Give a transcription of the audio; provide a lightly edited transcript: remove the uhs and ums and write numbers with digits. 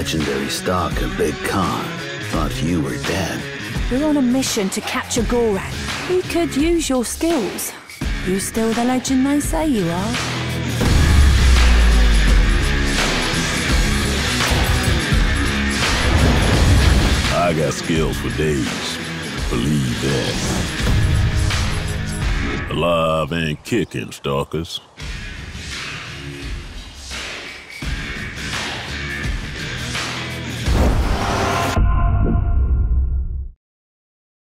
legendary stalker Big Khan thought you were dead. We're on a mission to catch a Goran. We could use your skills. You still the legend they say you are? I got skills for days. Believe that. Alive and kicking, stalkers.